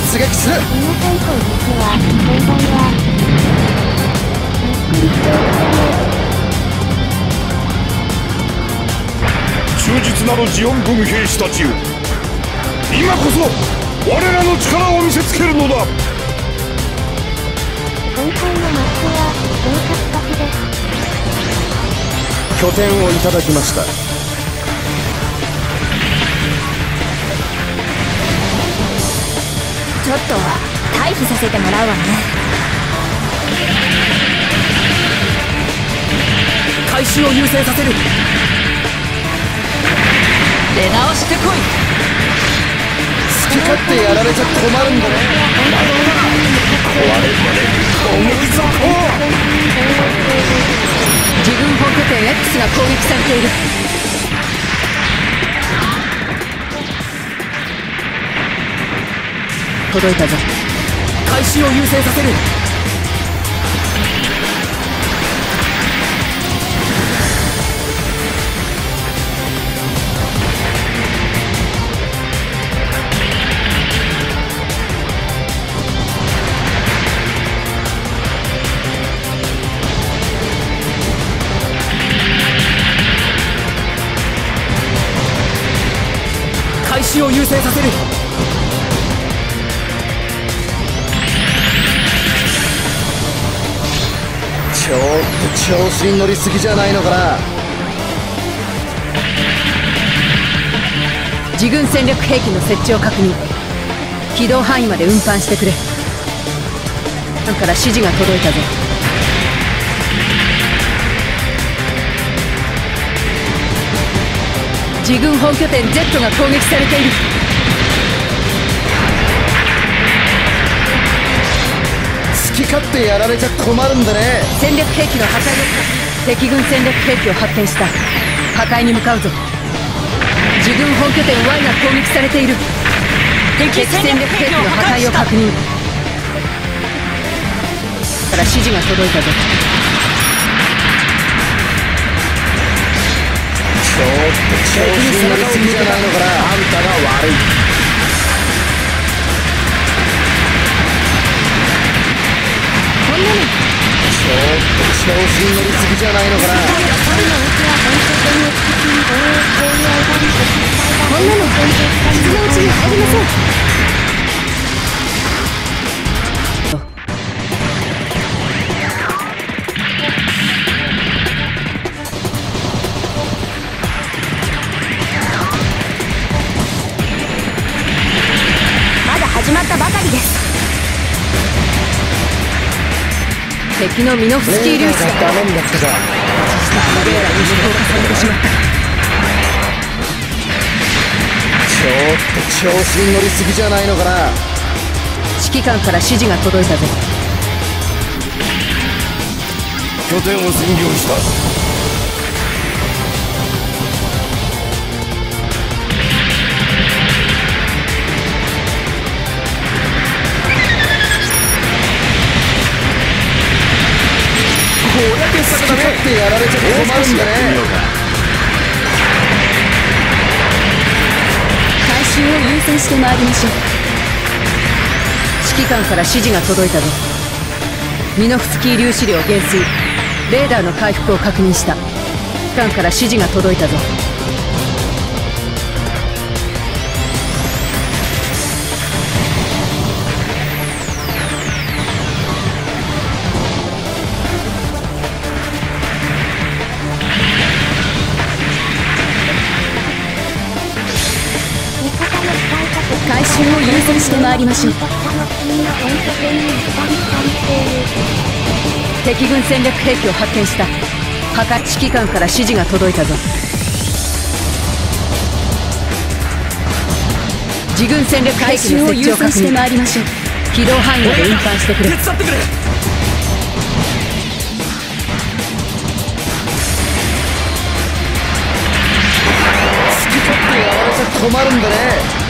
出撃する。 皆さんこんにちは。こんばんは。ゆっくりしておくね。 忠実なるジオン軍兵士たちよ、今こそ我らの力を見せつけるのだ。 今回のマッチは到着勝ちです。 拠点をいただきました。 ちょっと退避させてもらうわね。 回収を優先させる。 出直してこい。 好き勝手やられちゃ困るんだね。 壊れまで攻撃続行。 自軍本拠点 X が攻撃されている。届いたぞ。 回収を優先させる。回収を優先させる。ちょっと調子に乗りすぎじゃないのかな。 自軍戦略兵器の設置を確認。機動範囲まで運搬してくれ。だから指示が届いたぞ。自軍本拠点 Z が攻撃されている。 好き勝手やられちゃ困るんだね。 戦略兵器の破壊を敵軍戦略兵器を発見した。破壊に向かうぞ。自軍本拠点 Y が攻撃されている。敵戦略兵器の破壊を確認。から指示が届いたぞ。 ちょっと調子に乗りすぎじゃないのかな。あんたが悪い。 こんなのちょっと調子に乗りすぎじゃないのかな。 こんなのそのうちに入りません。まだ始まったばかりです。敵のミノフスキー粒子がダメになったか。 レーダーに無効化されてしまった。 ちょっと調子に乗りすぎじゃないのかな。 指揮官から指示が届いたぞ。 拠点を占領した。 これだけ好き勝手やられちゃ困るんだね。 回収を優先してまいりましょう。指揮官から指示が届いたぞ。ミノフスキー粒子量減衰。レーダーの回復を確認した。指揮官から指示が届いたぞ。回収を優先してまいりましょう。敵軍戦略兵器を発見した。破壊指揮官から指示が届いたぞ。自軍戦略兵器の設置を確認。まいりましょう。機動範囲まで運搬してくれ。 手伝ってくれ。好き勝手やられちゃ困るんだね。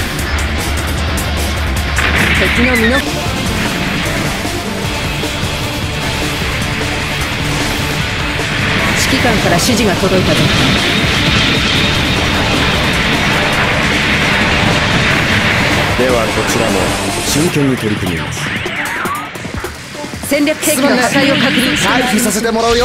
敵のミノ指揮官から指示が届いたぞ。 ではこちらも真剣に取り組みます。 戦略兵器の破壊を確認。 回避させてもらうよ。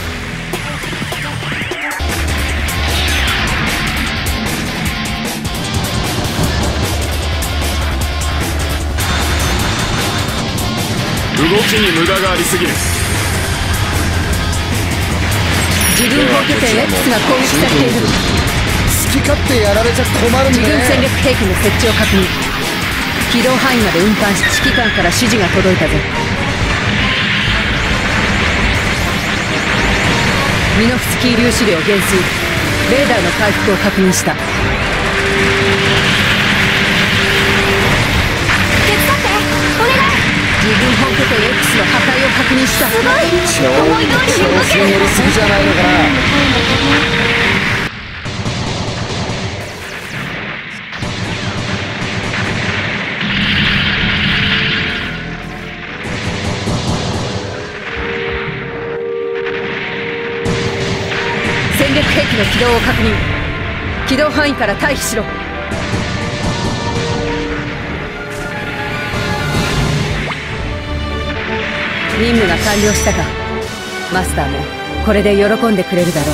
動きに無駄がありすぎる。 自軍砲拠点 X が攻撃されている。 好き勝手やられちゃ困るんで自軍戦ね。 略兵器の設置を確認。起動範囲まで運搬し、指揮官から指示が届いたぞ。ミノフスキー粒子量減衰。レーダーの回復を確認した。 手伝ってお願い。 自軍本拠点 X の破壊を確認した。 すごい思い通りに動け調子に乗りすぎじゃないのかな。 戦略兵器の起動を確認。起動範囲から退避しろ。任務が完了したか。マスターもこれで喜んでくれるだろう。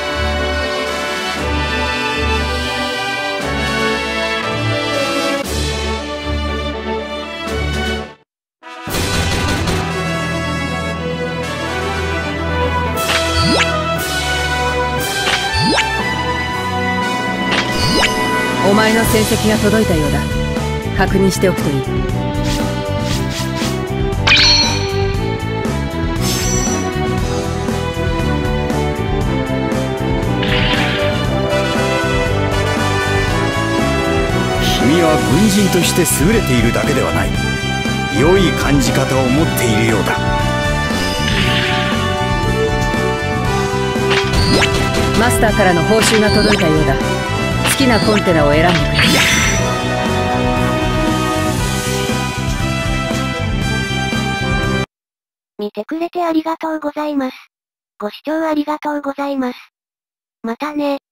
お前の戦績が届いたようだ。確認しておくといい。 君は軍人として優れているだけではない。良い感じ方を持っているようだ。 マスターからの報酬が届いたようだ。好きなコンテナを選んでくれ。 見てくれてありがとうございます。ご視聴ありがとうございます。またね。